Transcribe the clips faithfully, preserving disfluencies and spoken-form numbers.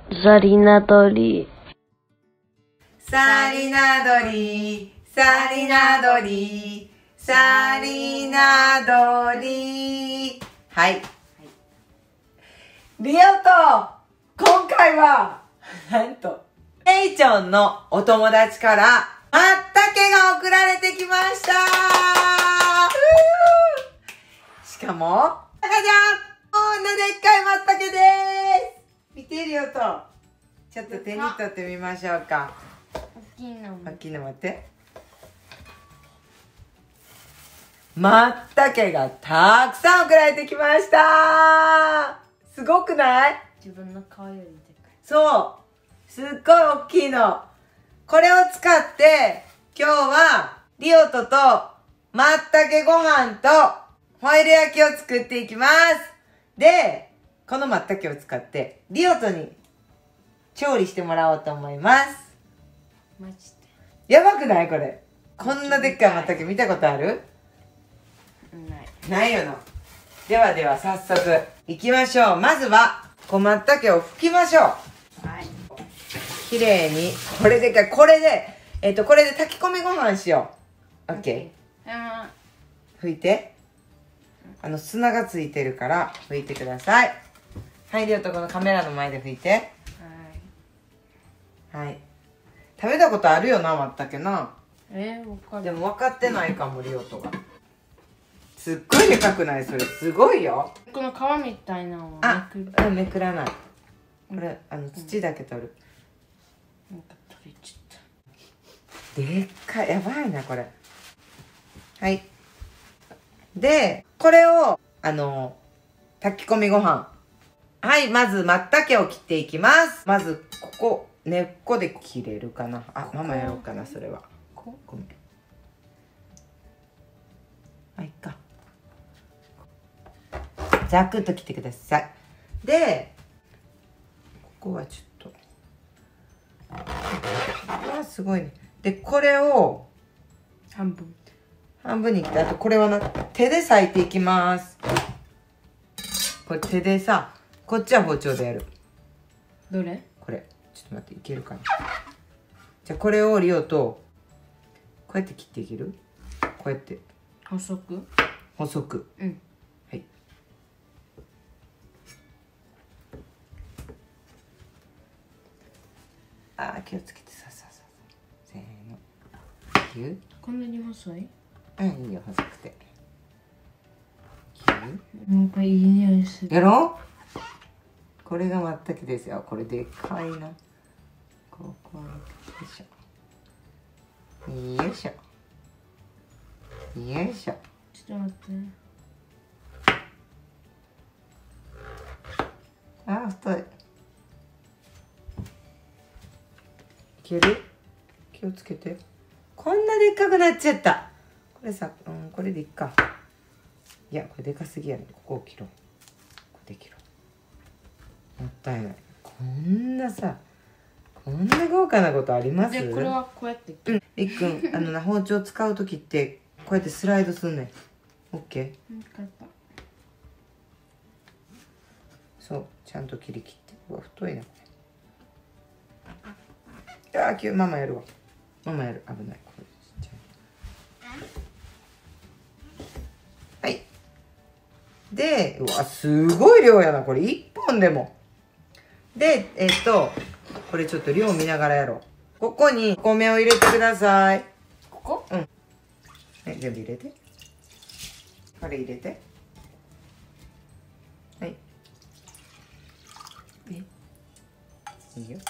サリナドリ。 サリナドリ、サリナドリ、サリナドリ。はい。リオと、今回は、なんと、メイちゃんのお友達から、まったけが送られてきましたしかも、赤ちゃん、こんなでっかいまったけでーす。見てリオと、ちょっと手に取ってみましょうか。 大きいの。 大きいの待って。まったけがたくさん送られてきました。すごくない？ 自分の顔よりでかい。 そう。すっごい大きいの。これを使って、今日は、リオトと、まったけご飯と、ホイル焼きを作っていきます。で、このまったけを使って、リオトに調理してもらおうと思います。 マジやばくないこれ。こんなでっかいまったけ見たことある？ で。ない。 ないよな。ではでは早速、行きましょう。まずは、こまったけを拭きましょう。 はい。 きれいに。これでかい。これで、えっと、これで炊き込みご飯しよう。オッケー。拭いて。あの、砂がついてるから、拭いてください。はい、りょうとこのカメラの前で拭いて。はい。はい。食べたことあるよな、まったけな。 えー、わかる。 でも分かってないかも、りょうとが。すっごいでかくない？それ、すごいよ。 この皮みたいなのをあ、 めくる。 うん、めくらない。これ、あの、土だけ取る。 なんか取れちゃった。 でっかい。やばいな、これ。はい。で、これを、あの、炊き込みご飯。はい、まず、まったけを切っていきます。まず、ここ、根っこで切れるかな。あ、ママやろうかな、それは。こうごめん。あ、いっか。ざくっと切ってください。で、ここはちょっと。あ、すごいね。で、これを、 半分。 半分に切って、あとこれはな、手で裂いていきます。これ手でさ、こっちは包丁でやる。 どれ？ これ。ちょっと待って、いけるかな。じゃあこれをリオと、こうやって切っていける？こうやって。 細く？ 細く。 うん。 はい。あー、気をつけて、さささ。せーの。ぎゅこんなに細い？ うん、いいよ、細くて。ぎゅなんかいい匂いする。 やろう？これがまったけですよ。これでっかいな。ここ、よいしょ。よいしょ。よいしょ。 ちょっと待って。 あー、太い。いける？気をつけて。こんなでっかくなっちゃった。これさ、うん、これでいっか。いや、これでかすぎやね。ここを切ろう。これで切ろう。もったいない。こんなさ、こんな豪華なことあります？ で、これはこうやってうん、りっくん、あのな、包丁使うときって、こうやってスライドすんねん。オッケー？ うん、買った。 そう、ちゃんと切り切って。うわ、太いな、これ。あー、きゅママやるわ。ママやる。危ない。これちっちゃい。はい。で、うわ、すごい量やな、これ。いっぽんでも。で、えっと、これちょっと量見ながらやろう。ここにお米を入れてください。 ここ？ うん。はい、全部入れて。これ入れて。はい。え、いいよ。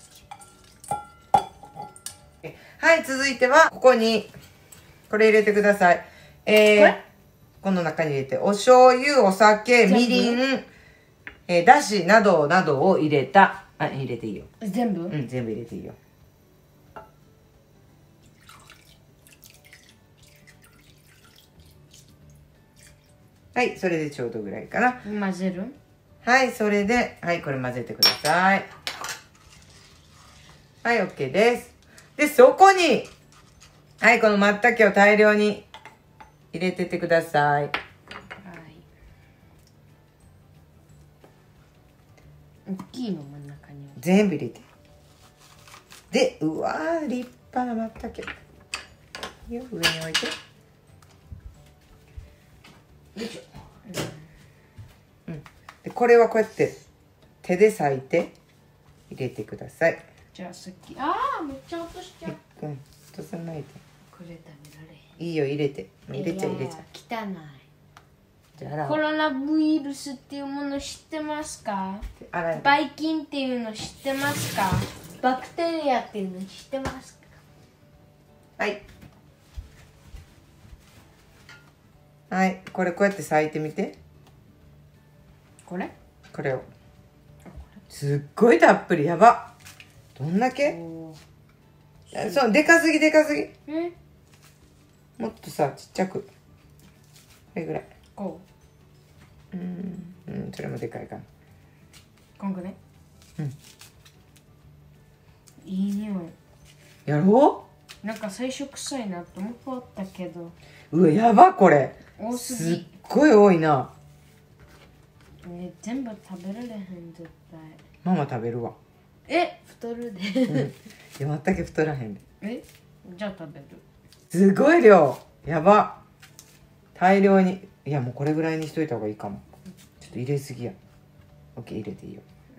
はい、続いては、ここに、これ入れてください。えー、これ？この中に入れて、お醤油、お酒、みりん、えー、だしなどなどを入れた。あ、入れていいよ。 全部？ うん、全部入れていいよ。はい、それでちょうどぐらいかな。 混ぜる？ はい、それで、はい、これ混ぜてください。はい、OK です。で、そこに、はい、このまったけを大量に入れてってください。はい。 大きいの真ん中に。 全部入れて。で、うわー、立派なまったけ。よ、上に置いて。よいしょ。うん。で、これはこうやって手で裂いて入れてください。 じゃあさっき、ああ、めっちゃ落としちゃう。 うん、落とさないで。 これ食べられへん。 いいよ、入れて。入れちゃ入れちゃ。 汚い。 じゃあ洗おう。 コロナウイルスっていうもの知ってますか？ 洗い。 ばい菌っていうの知ってますか？バクテリアっていうの知ってますか？ はい。はい、これこうやって裂いてみて。 これ？ これを。すっごいたっぷり、やば。どんだけ？そう、でかすぎでかすぎ。 え？ もっとさ、ちっちゃく。これぐらい。 こう。うん、うん、それもでかいかな。 こんぐらい？ うん。 いい匂い。 やろなんか最初臭いなと思ったけど。 うわ、やばこれ。 多すすっぎ。 ごい多いな。 ね、全部食べられへん絶対。 ママ食べるわ。 え、太るで。 うん。いや、まったけ太らへんで。 え、じゃあ食べる。 すごい量。やば。大量に。いや、もうこれぐらいにしといた方がいいかも。ちょっと入れすぎや。オッケー、入れていいよ。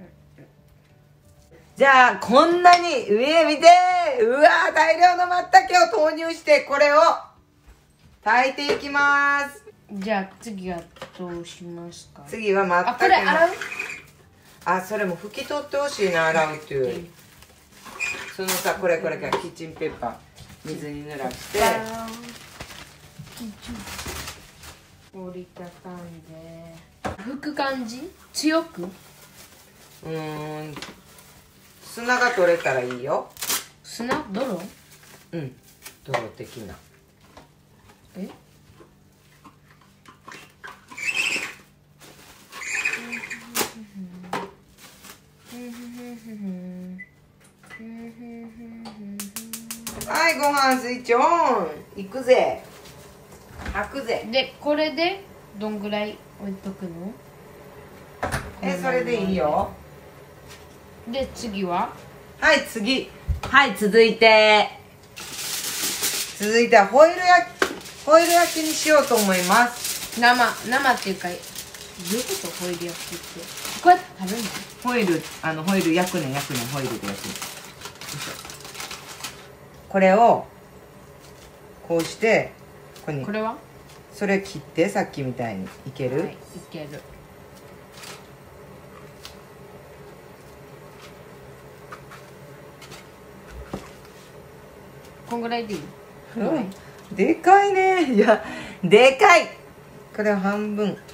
じゃあ、こんなに上見て。うわー、大量のまったけを投入して、これを炊いていきます。 じゃあ次はどうしますか？ 次はまったあ、 けこれ洗う？ あ、それも拭き取ってほしいな、洗うっていうより。そのさ、これこれからキッチンペーパー水に濡らして折りたたんで拭く感じ？強く？ うーん、砂が取れたらいいよ。 砂？泥？ うん、泥的な。 え？ はい、ご飯スイッチオン。行くぜ。開くぜ。 で、これでどんぐらい置いとくの？ え、それでいいよ。 で、次は？ はい、次。はい、続いて。続いてはホイル焼き、ホイル焼きにしようと思います。 生、生っていうか、どういうことホイル焼きって？こうやって食べるの？ ホイル、あの、ホイル焼くねん、焼くねん、ホイルで焼くねん。よいしょ。これを、こうして、ここに。 これは？ それ切って、さっきみたいに。いける？ はい、いける。こんぐらいでいい？ うん。でかいね。いや、でかい。これを半分。待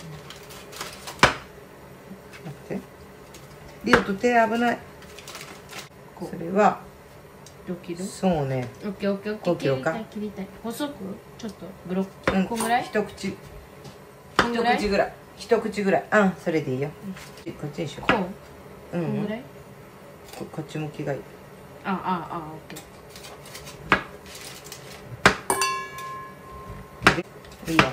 って。リオと手危ない。 こうそれは、 どう切る？ そうね。 オッケーオッケーオッケー。 こう切ろうか。 切りたい切りたい。細く？ちょっとブロック。 うん、 こんぐらい？ 一口。 こんぐらい？ 一口ぐらい。一口ぐらい。うん、それでいいよ。うん、こっちにしよこう？ う。うん、 こんぐらい？ こ、こっち向きがいい。 あああ、オッケー。 いいよ。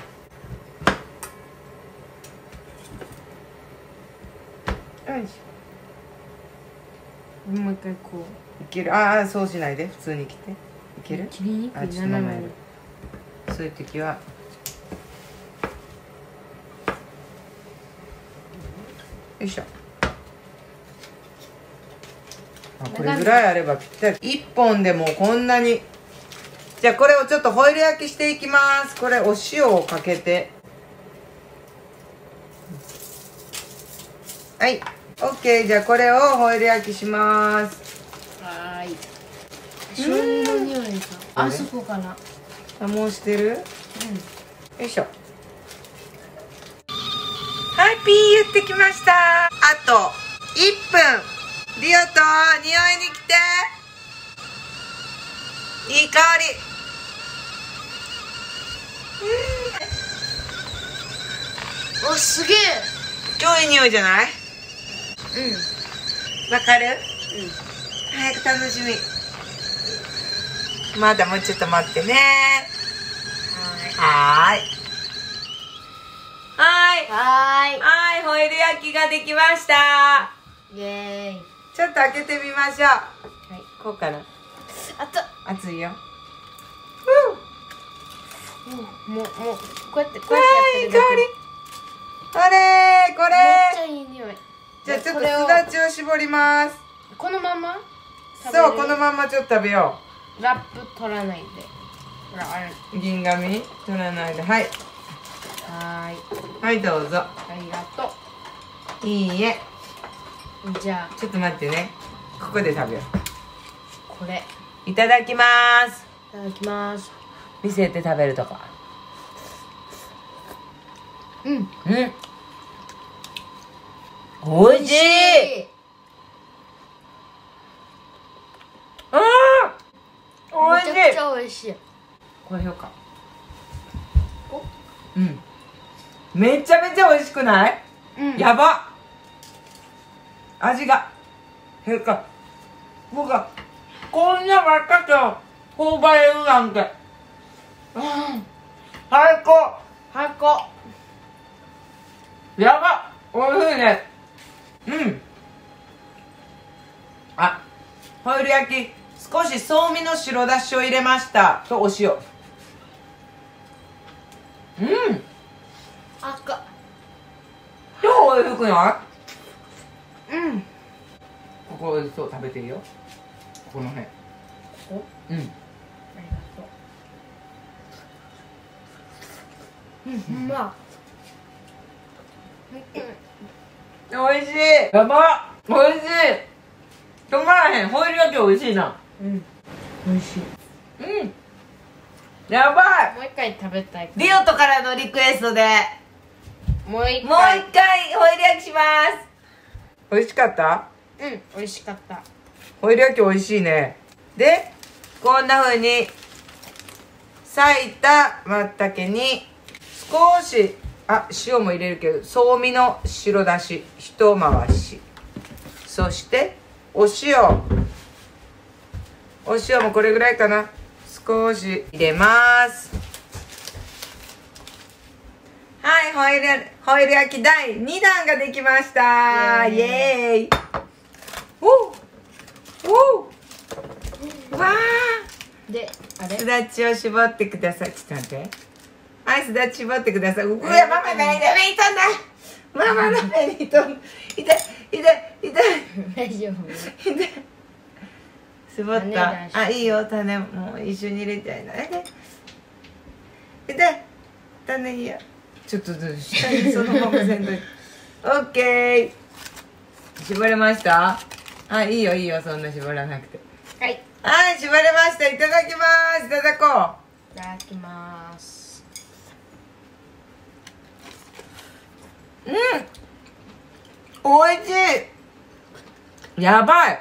よいしょ。 もう一回こいける。ああ、そうしないで、普通に切って。いける？ 切りにくいあ、ちょっと斜めに。 斜めに。そういう時は。よいしょ。あ、これぐらいあればぴったり。一本でもうこんなに。じゃあこれをちょっとホイル焼きしていきます。これお塩をかけて。はい。オッケー。じゃあこれをホイル焼きします。 はーい。醤油の匂いが。あそこから。 あ、もうしてる？ うん。 よいしょ。はい、ピー言ってきました。あといっぷん。リオと匂いに来て。いい香り。 お、すげえ。 超いい匂いじゃない？ うん。 わかる？ うん。 早く楽しみ。まだもうちょっと待ってね。はーい。はーい。 はーい。 はい、ホイル焼きができました。 イエーイ。 ちょっと開けてみましょう。 はい、 こうかな。 あと熱いよ。 もうもうこうやってこうわやってやってるだけ。 ーいい香り。あれーこめっちゃれ。 いい匂い。 じゃあちょっとこれをすだちを絞ります。 このまま食べそう、 るこのままちょっと食べよラップ取らないで。ほら、あれ。 う。銀紙取らないで。はい。 はーい。 はい、どうぞ。 ありがといいえ。 う。じゃあ、 ちょっと待ってね。ここで食べよこれ。 う。いただきます。 いただきます。 見せて食べるとか。 うん。 うん。おいしい。ああ。おいしい。 めちゃくちゃ美味しい。 これよか。うん。めちゃめちゃ美味しくない？ うん。 やば。味が。へか。僕はこんなばっかと頬張れるなんて。うん。最高。 最高。 やば。おいしいね。うん。あ、ホイル焼き少しそうみの白だしを入れましたとお塩。うん。 赤。 超おいしくない？ うん。 ここおいしそう。食べていいよ。ここの辺。 ここ？ うん。 ありがとう。うん、うまい。 おいしい。やば。おいしい。止まらへん。ホイル焼きおいしいな。 うん。美味しい。 うん。やばい。 もう一回食べたい。 リオトからのリクエストでもう一回。 もう一回ホイル焼きします。美味しかった？ うん、美味しかった。 ホイル焼き美味しいね。で、こんな風に裂いた松茸に少し、あ、塩も入れるけど、そうみの白だし一回し。そしてお塩。お塩もこれぐらいかな。少し入れます。はい、ホイル、ホイル焼きだいにだんができました。イエーイ。おおわー。 で、あれすだちを絞ってください。ちょっと待って。はい、すだち絞ってください。うわ、ママが目に飛んだ。ママの目に飛んだ。痛い、痛い、痛い。 大丈夫。 痛い。絞っ種出た。 してあ、いいよ、種もう一緒に入れちゃいな。痛い。種いいよ。ちょっと下にそのまませんといて。オッケー。絞れました？あ、いいよいいよ、そんな絞らなくて。 はい。 はい、絞れました。いただきます。いただこいただきます。 う。うん。おいしい。やばい。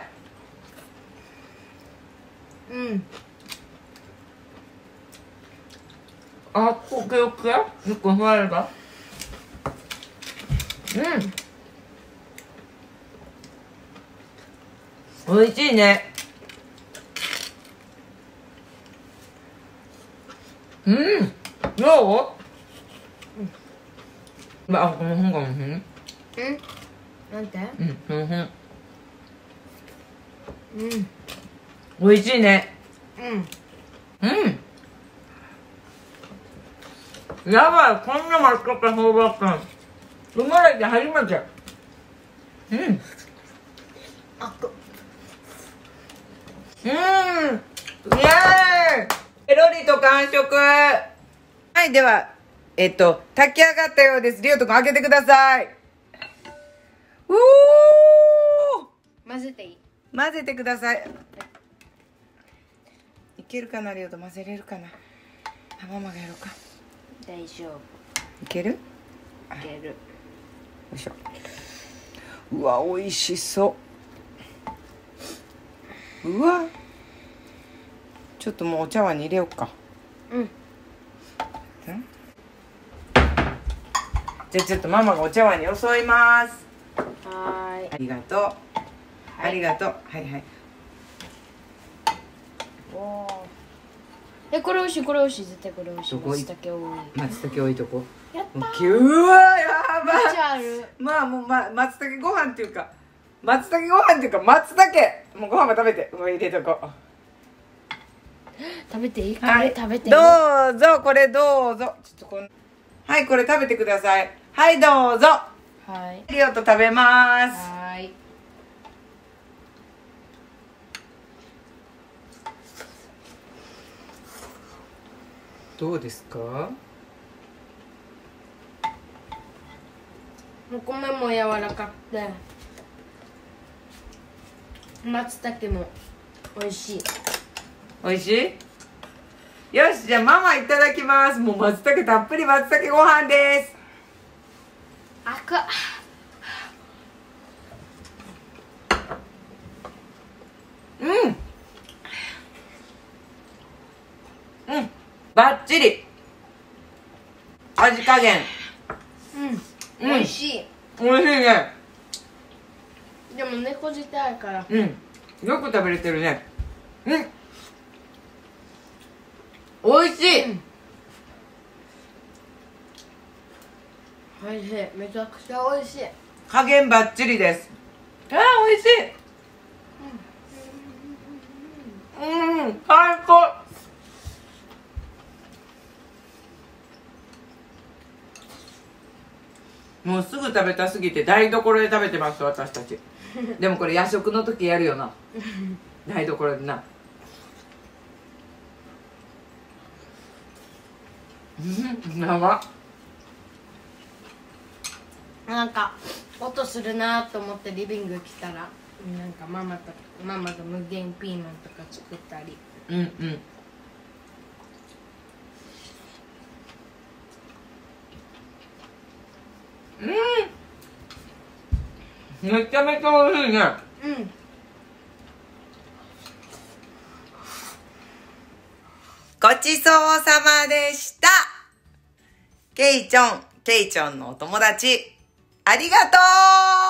うん。 あ、こけよけよくふわれば。うん。おいしいね。うん。どう？あ、この本かもしれん。 うんなんて？ うん、この本。 うんおいしいね。 うんうん。やばい、こんな真っ赤かほうばっかん。生まれて初めて。うん。 あくうん。イエーイ。ペロリと完食。はい、では、えっと、炊き上がったようです。リオト君開けてください。うおー。 混ぜていい？ 混ぜてください。いけるかな、リオト。混ぜれるかな。あ、ママがやろうか。 大丈夫。 いける？ いける。 よいしょ。うわ、美味しそう。うわ。ちょっともうお茶碗に入れようか。 うん。 じゃあちょっとママがお茶碗によそいます。 はーい。 ありがとう。ありがとう。はいはい。 おー。え、これ美味しい、これ美味しい、絶対これ美味しい。 どこい松茸多い。 松茸置いとこやったー。 う。うわ、やばい。 めっちゃある。 まあもう、ま、松茸ご飯っていうか、 松茸ご飯っていうか松茸、もうご飯も食べて、上入れとこう。 食べていい？ はい、 食べて。 どうぞ、これどうぞ。ちょっとこんはい、これ食べてください。はい、どうぞ。 はい。 リオと食べます。 はい。 どうですか？ お米も柔らかくて、松茸も美味しい。 美味しい？よし、じゃあママいただきます。もう松茸たっぷり松茸ご飯です。 あくうんうんバッチリ味加減。 うん、美味しい。 美味しいね。 でも猫舌やからうんよく食べれてるね。うん美味しい、うん、 美味しい。めちゃくちゃ美味しい。 加減バッチリです。あー美味しい。うん、うん、最高。もうすぐ食べたすぎて台所で食べてます私たち。でもこれ夜食の時やるよな台所でな。うん生なんか音するなと思ってリビング来たら、なんかママとママが無限ピーマンとか作ったり。 うんうんうん、めちゃめちゃ美味しいね。 うん。 ごちそうさまでした。ケイチョン、ケイチョンのお友達、ありがとう。